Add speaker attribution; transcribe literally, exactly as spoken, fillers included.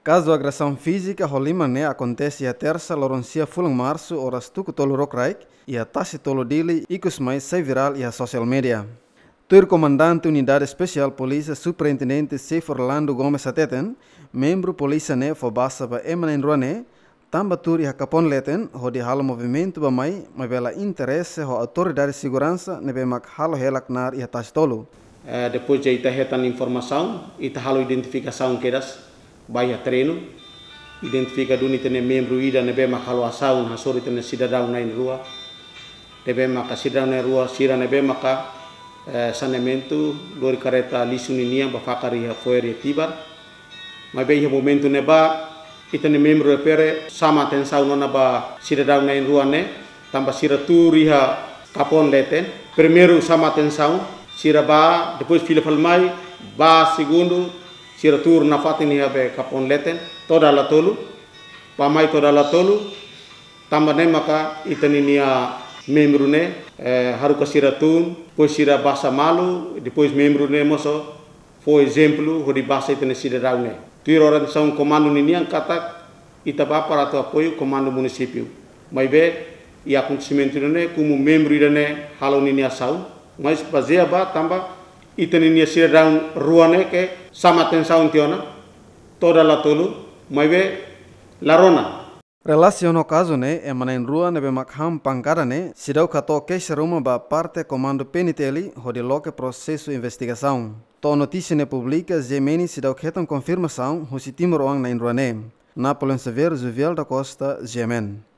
Speaker 1: Caso de agressão física rolima né acontece a terça loroncia fulang março horas tuku tolo rokraik e a taxa tolo dili ikus mais sai viral e a social media. Tur comandante unidade especial polícia superintendente Seif Orlando Gomes Ateten, membro polícia né fobassa ba emanen ruane, tamba tur e capon leten ho de halo movimento ba mai, mas bela interesse ho autoridade de segurança ne be mak halo helak nar e a taxa tolo.
Speaker 2: Uh, depois de ita retan informação, ita halo identificação quedas, vai a treino, identifica do nitene membro ida nebe makalo asaun hasori tene cidadão na rua, nebe maka cidadão na rua sira nebe maka eh, saneamento lori careta lisuninia bafakari ha foeri tibar, mas bem momento neba itene membro repere sama tensau nona ba cidadão na rua ne, tamba sira turi ha kapon leten, primeiro sama tensau sira ba depois fila falmai ba segundo sira tur na fatini habe kapon leten toda la tolu pamai toda la tolu tambane maka itani nia membro ne eh, haruka sira tun pois sira basa malu depois membro ne moso foi exemplo hodi basa itani sira raune tuiro ran são comando ninian katak itaba para to apoio comando município mai be e acontecimento ne como membro irane halo ninia sau mas baseia ba tamba itani nia sira raun ruane ke sama tensão tiona toda la tolu mai be la rona
Speaker 1: relação no caso né é manen rua nebe makham pankara né sidau kato ke seruma ba parte comando peniteli hodi loke processo investigação to notícia ne publica gemeni sidau ketan confirmação ho si timor ang na rua né Napoleon Severo Juviel da Costa Gemen.